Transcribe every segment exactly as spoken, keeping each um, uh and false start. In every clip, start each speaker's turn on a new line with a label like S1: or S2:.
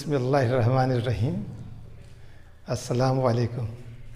S1: बिस्मिल्लाहिर्रहमानिर्रहीम। अस्सलाम वालेकुम।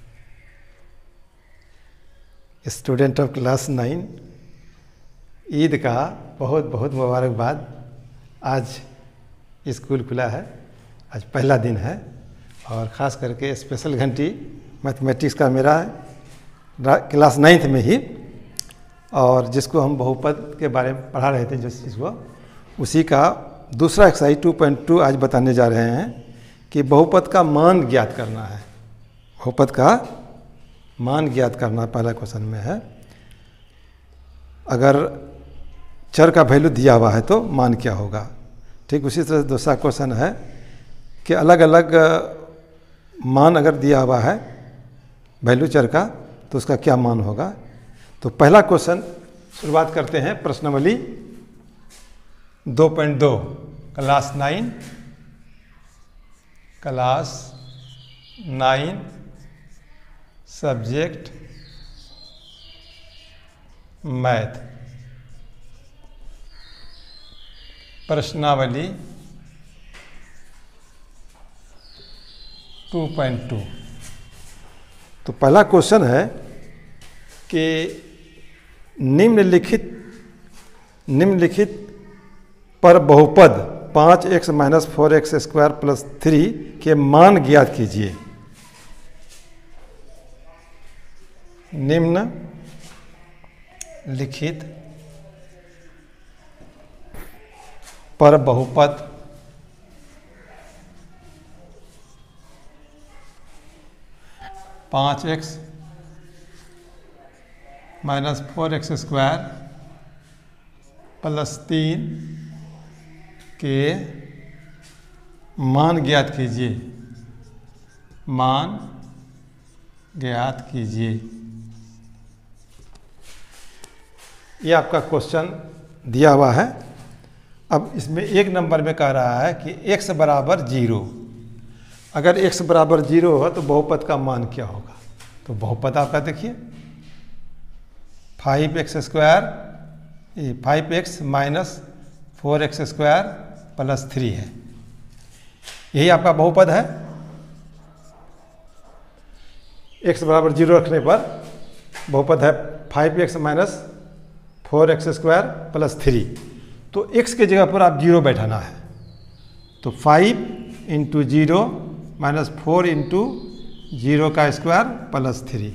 S1: Student of class nine, Eid का बहुत बहुत मुबारकबाद। आज स्कूल खुला है, आज पहला दिन है और ख़ास करके स्पेशल घंटी मैथमेटिक्स का मेरा है क्लास नाइन्थ में ही, और जिसको हम बहुपद के बारे में पढ़ा रहे थे, जिस चीज़ को उसी का दूसरा एक्सरसाइज टू पॉइंट टू आज बताने जा रहे हैं कि बहुपद का मान ज्ञात करना है। बहुपद का मान ज्ञात करना पहला क्वेश्चन में है। अगर चर का वैल्यू दिया हुआ है तो मान क्या होगा। ठीक उसी तरह दूसरा क्वेश्चन है कि अलग अलग मान अगर दिया हुआ है वैल्यू चर का तो उसका क्या मान होगा। तो पहला क्वेश्चन शुरुआत करते हैं प्रश्नावली दो पॉइंट दो, class nine class nine subject math. प्रश्नावली टू पॉइंट टू। तो पहला क्वेश्चन है कि निम्नलिखित निम्नलिखित पर बहुपद पाँच x minus four x square plus three के मान ज्ञात कीजिए। निम्न लिखित पर बहुपद पाँच x minus four x square plus तीन के मान ज्ञात कीजिए। मान ज्ञात कीजिए। ये आपका क्वेश्चन दिया हुआ है। अब इसमें एक नंबर में कह रहा है कि x बराबर जीरो। अगर x बराबर जीरो हो तो बहुपद का मान क्या होगा। तो बहुपद आपका देखिए five x square five x minus four x square plus three है, यही आपका बहुपद है। x बराबर जीरो रखने पर बहुपद है five x minus four x square plus three. तो x के जगह पर आप जीरो बैठाना है। तो five into zero minus four into zero का square plus three.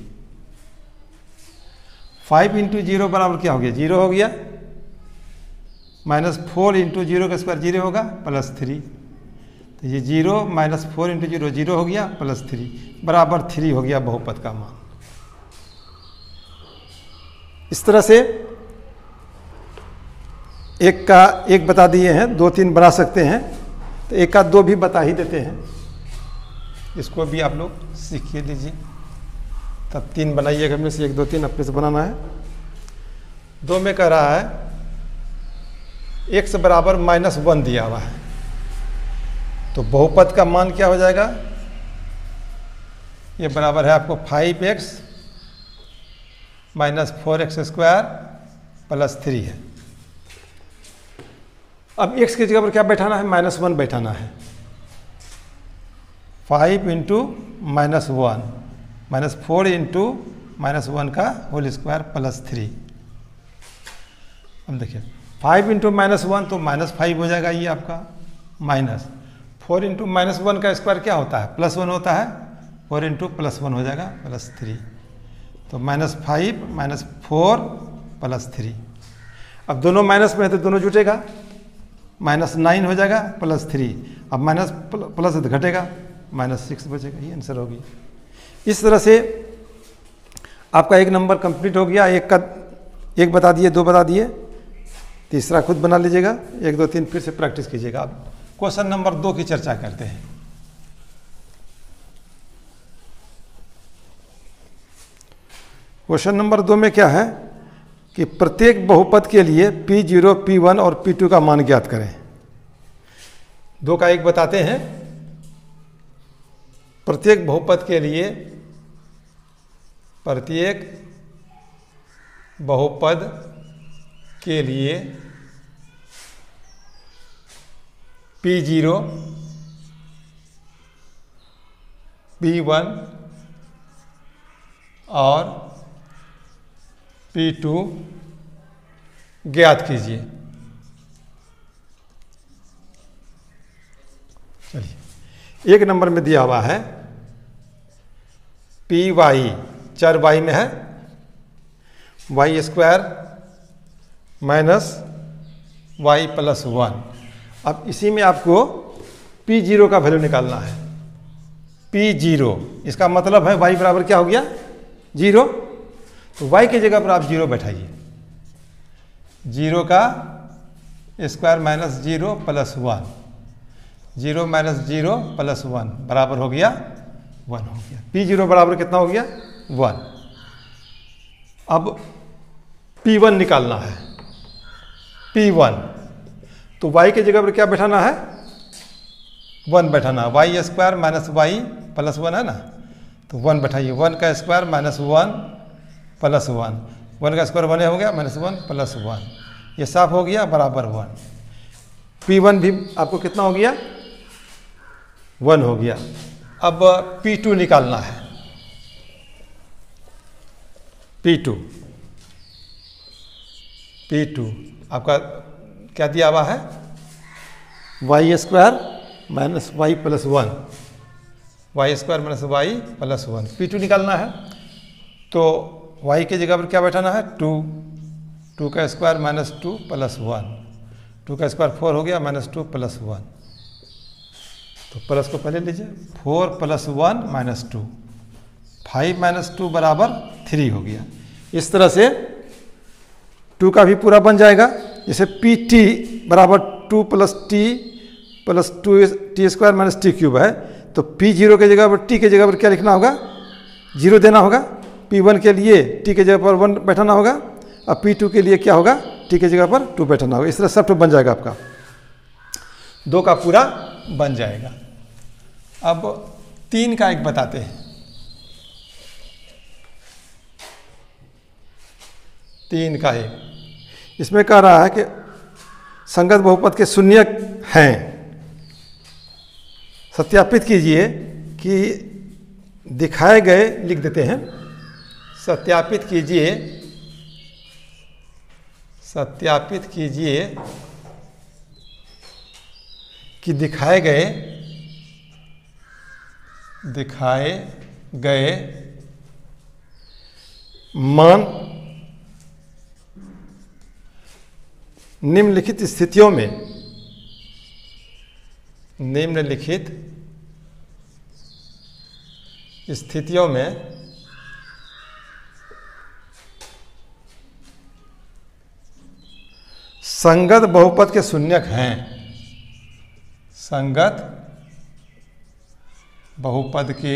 S1: Five into zero बराबर क्या हो गया, जीरो हो गया। माइनस फोर इंटू जीरो का स्क्वायर जीरो होगा प्लस थ्री। तो ये zero minus four into zero zero हो गया प्लस थ्री बराबर थ्री हो गया बहुपद का मान। इस तरह से एक का एक बता दिए हैं, दो तीन बना सकते हैं, तो एक का दो भी बता ही देते हैं। इसको भी आप लोग सीखिए लीजिए, तब तीन बनाइएगा। में से एक दो तीन अपने से बनाना है। दो में कह रहा है एक्स बराबर माइनस वन दिया हुआ है, तो बहुपद का मान क्या हो जाएगा। ये बराबर है आपको five x minus four x square plus three है। अब x की जगह पर क्या बैठाना है, माइनस वन बैठाना है। Five into minus one minus four into minus one का होल स्क्वायर प्लस थ्री। अब देखिए फाइव इंटू माइनस वन तो माइनस फाइव हो जाएगा, ये आपका minus four into minus one का स्क्वायर क्या होता है, प्लस वन होता है। फोर इंटू प्लस वन हो जाएगा प्लस थ्री। तो minus five minus four plus three. अब दोनों माइनस में है तो दोनों जुटेगा, माइनस नाइन हो जाएगा प्लस थ्री। अब माइनस प्लस घटेगा माइनस सिक्स बचेगा, ये आंसर होगी। इस तरह से आपका एक नंबर कंप्लीट हो गया। एक का एक बता दिए, दो बता दिए, तीसरा खुद बना लीजिएगा। एक दो तीन फिर से प्रैक्टिस कीजिएगा। अब क्वेश्चन नंबर दो की चर्चा करते हैं। क्वेश्चन नंबर दो में क्या है कि प्रत्येक बहुपद के लिए पी जीरो, पी वन और पी टू का मान ज्ञात करें। दो का एक बताते हैं। प्रत्येक बहुपद के लिए प्रत्येक बहुपद के लिए पी जीरो पी वन और पी टू ज्ञात कीजिए। चलिए, एक नंबर में दिया हुआ है पी वाई, चर वाई में है Y square minus Y plus one. अब इसी में आपको पी जीरो का वैल्यू निकालना है। पी जीरो, इसका मतलब है वाई बराबर क्या हो गया, जीरो। तो वाई की जगह पर आप जीरो बैठाइए। जीरो का square minus zero plus one, zero minus zero plus one बराबर हो गया वन हो गया। पी जीरो बराबर कितना हो गया, वन। अब पी वन निकालना है। पी वन, तो वाई की जगह पर क्या बैठाना है, वन बैठाना है। Y square minus Y plus one है ना, तो वन बैठाइए। वन का square minus one plus one, one का स्क्वायर वन हो गया माइनस वन प्लस वन, ये साफ हो गया बराबर वन। पी वन भी आपको कितना हो गया, वन हो गया। अब पी टू निकालना है। पी टू, पी टू आपका क्या दिया हुआ है, Y square minus Y plus one, Y square minus Y plus one. P two निकालना है, तो वाई की जगह पर क्या बैठाना है, टू, टू का square minus two plus one, two का स्क्वायर फोर हो गया माइनस टू प्लस वन, तो प्लस को पहले लीजिए। Four plus one minus two, five minus two बराबर थ्री हो गया। इस तरह से टू का भी पूरा बन जाएगा। जैसे पी टी बराबर two plus T plus two T square minus T cube है, तो पी जीरो के जगह पर टी के जगह पर क्या लिखना होगा, जीरो देना होगा। पी वन के लिए टी के जगह पर वन बैठाना होगा, और पी टू के लिए क्या होगा, टी के जगह पर टू बैठाना होगा। इस तरह सब टू बन जाएगा, आपका दो का पूरा बन जाएगा। अब तीन का एक बताते हैं। तीन का एक, इसमें कह रहा है कि संगत बहुपद के शून्यक हैं। सत्यापित कीजिए कि दिखाए गए, लिख देते हैं, सत्यापित कीजिए, सत्यापित कीजिए कि दिखाए गए, दिखाए गए मान निम्नलिखित स्थितियों में, निम्नलिखित स्थितियों में संगत बहुपद के शून्यक हैं। संगत बहुपद के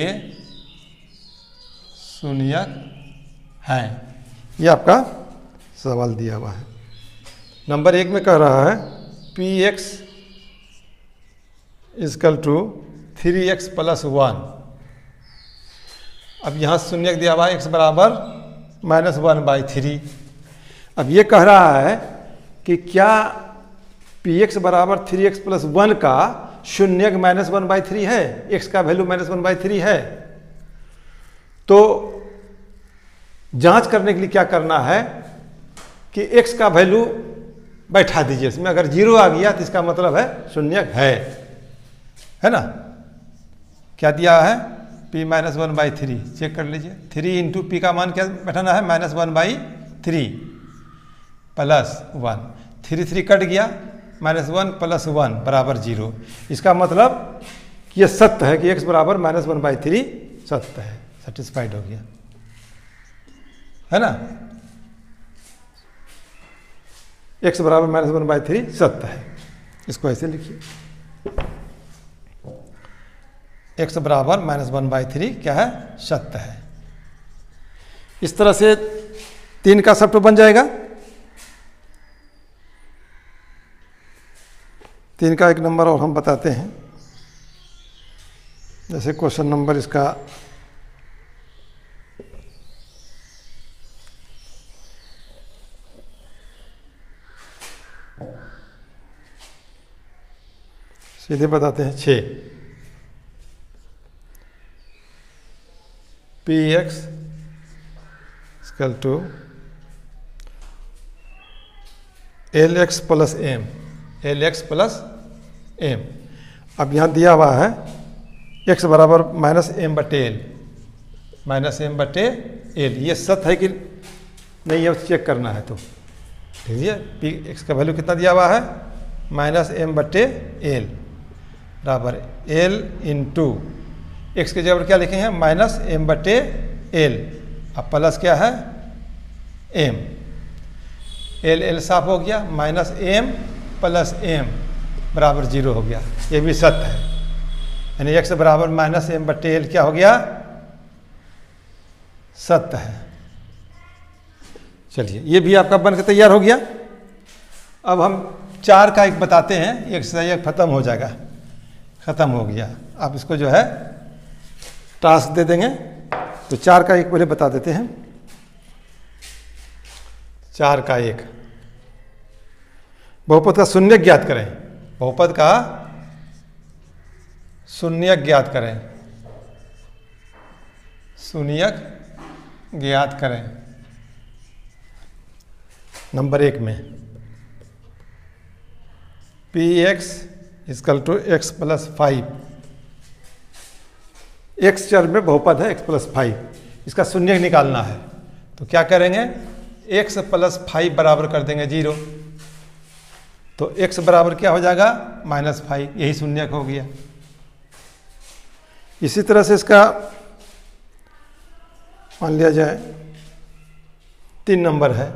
S1: शून्यक हैं, ये आपका सवाल दिया हुआ है। नंबर एक में कह रहा है P X equal to three X plus one. अब यहाँ शून्यक दिया हुआ है एक्स बराबर माइनस वन बाई थ्री। अब ये कह रहा है कि क्या पी एक्स बराबर थ्री एक्स प्लस वन का शून्यक माइनस वन बाई थ्री है, एक्स का value minus one by three है। तो जांच करने के लिए क्या करना है कि एक्स का वैल्यू बैठा दीजिए इसमें। अगर जीरो आ गया तो इसका मतलब है शून्यक है, है ना। क्या दिया है, P minus one by three, check कर लीजिए। थ्री इंटू पी का मान क्या बैठाना है, minus one by three plus one, three three cut गया, माइनस वन प्लस वन बराबर जीरो। इसका मतलब ये सत्य है कि एक्स बराबर माइनस वन बाई थ्री सत्य है, सेटिस्फाइड हो गया, है ना। एक्स बराबर माइनस वन बाई थ्री सत्य है, इसको ऐसे लिखिए। एक्स बराबर माइनस वन बाई थ्री क्या है, सत्य है। इस तरह से तीन का सब बन जाएगा। तीन का एक नंबर और हम बताते हैं। जैसे क्वेश्चन नंबर इसका सीधे बताते हैं। छः P X equal to L X plus M, L X plus M. अब यहाँ दिया हुआ है एक्स बराबर माइनस एम बटे एल, माइनस एम बटे एल। ये सत्य है कि नहीं है चेक करना है। तो ठीक है, पी एक्स का वैल्यू कितना दिया हुआ है, माइनस एम बटे एल बराबर एल इंटू एक्स के जगह क्या लिखे हैं, माइनस एम बटे एल, अब प्लस क्या है एम, एल एल साफ हो गया, माइनस एम प्लस एम बराबर जीरो हो गया। ये भी सत्य है, यानी एक्स बराबर माइनस एम बटे एल क्या हो गया, सत्य है। चलिए ये भी आपका बन के तैयार हो गया। अब हम चार का एक बताते हैं, एक से एक खत्म हो जाएगा, खत्म हो गया। आप इसको जो है टास्क दे देंगे। तो चार का एक पहले बता देते हैं। चार का एक, बहुपद का शून्य ज्ञात करें, बहुपद का शून्य ज्ञात करें, शून्य ज्ञात करें। नंबर एक में P X equal to X plus five, X चर में बहुपद है एक्स प्लस फाइव, इसका शून्य निकालना है। तो क्या करेंगे, एक्स प्लस फाइव बराबर कर देंगे जीरो, तो एक्स बराबर क्या हो जाएगा, माइनस फाइव, यही शून्य हो गया। इसी तरह से इसका मान लिया जाए तीन नंबर है,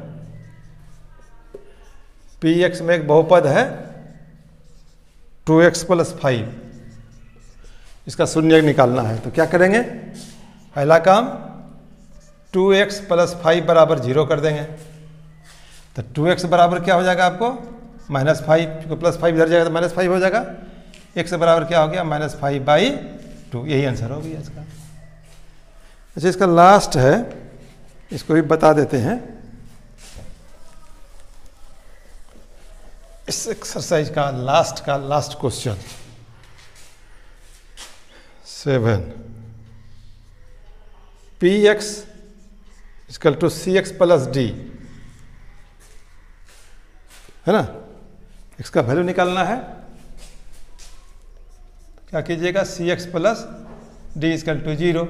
S1: पी एक्स में एक बहुपद है टू एक्स प्लस फाइव, इसका शून्य निकालना है। तो क्या करेंगे, पहला काम टू एक्स प्लस फाइव बराबर जीरो कर देंगे, तो टू एक्स बराबर क्या हो जाएगा आपको, माइनस फाइव, क्योंकि प्लस फाइव इधर जाएगा तो माइनस फाइव हो जाएगा। एक्स बराबर क्या हो गया, माइनस फाइव बाई टू, यही आंसर हो गया इसका। अच्छा इसका लास्ट है, इसको भी बता देते हैं। इस एक्सरसाइज का लास्ट का last question seven, P X equal to C X plus D है ना, इसका वैल्यू निकालना है। क्या कीजिएगा, C X plus D equal to zero,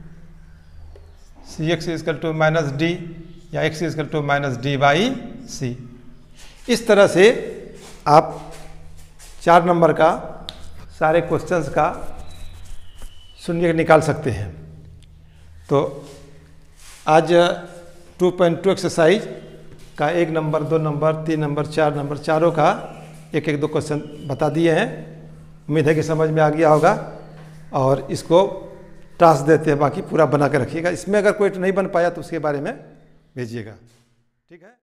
S1: C X equal to minus D या X equal to minus D by C. इस तरह से आप चार नंबर का सारे क्वेश्चंस का शून्य निकाल सकते हैं। तो आज टू पॉइंट टू एक्सरसाइज का एक नंबर, दो नंबर, तीन नंबर, चार नंबर, चारों का एक एक दो क्वेश्चन बता दिए हैं। उम्मीद है कि समझ में आ गया होगा। और इसको टास्क देते हैं, बाकी पूरा बना के रखिएगा। इसमें अगर कोई नहीं बन पाया तो उसके बारे में भेजिएगा, ठीक है।